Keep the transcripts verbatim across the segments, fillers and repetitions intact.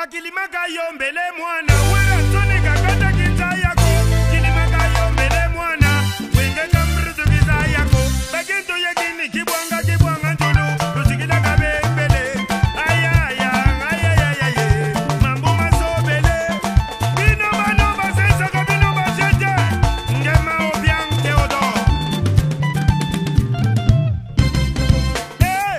Akilimaka yombele mwana wera tone kakata kinza yako Kilimaka yombele mwana wenge kambritu kiza yako Bakinto yekini kibwanga kibwanga ntulu Lusikila kabembele Ayaya ayayayay Mambo masobele Bino mano basesa kabino basete Ngema obiang Theodore Hey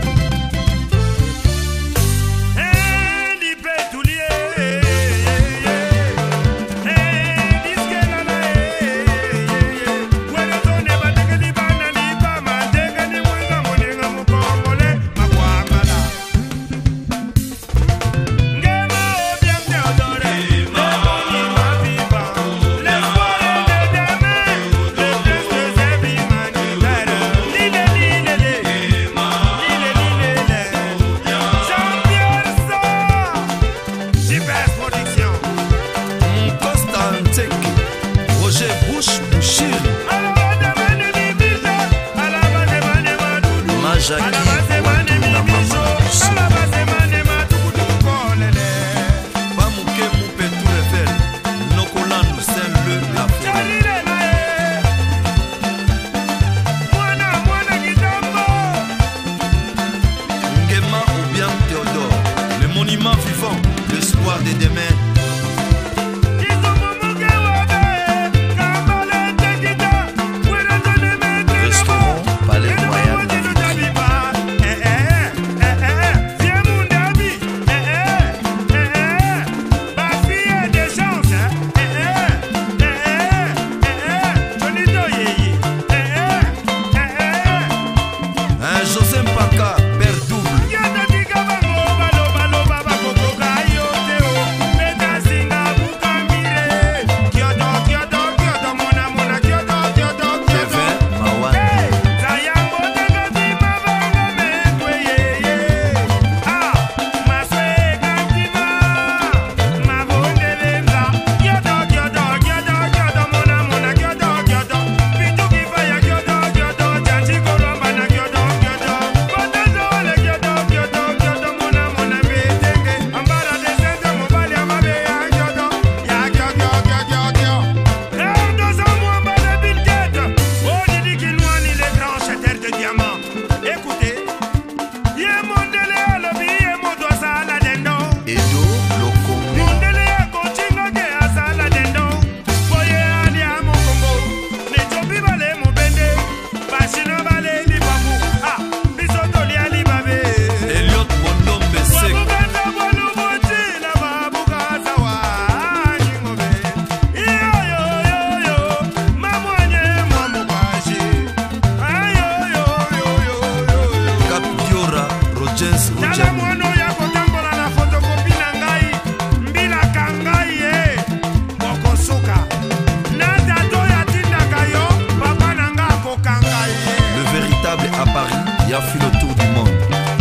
Il a fait le tour du monde.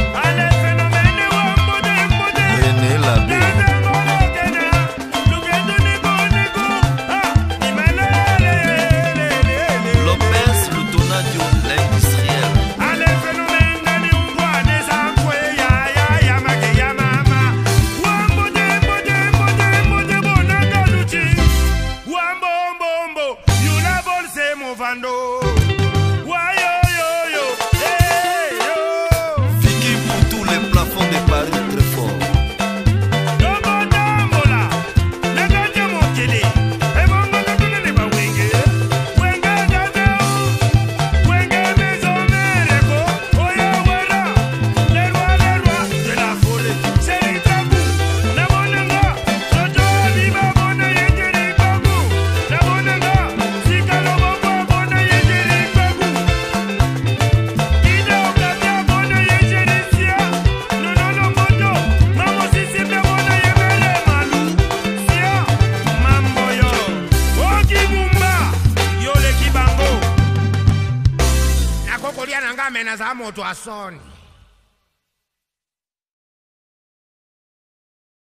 René Labé. Lopez, le Donadio, l'industriel. Vicky pour tous les plafonds de Paris très fort. Mena za moto asoni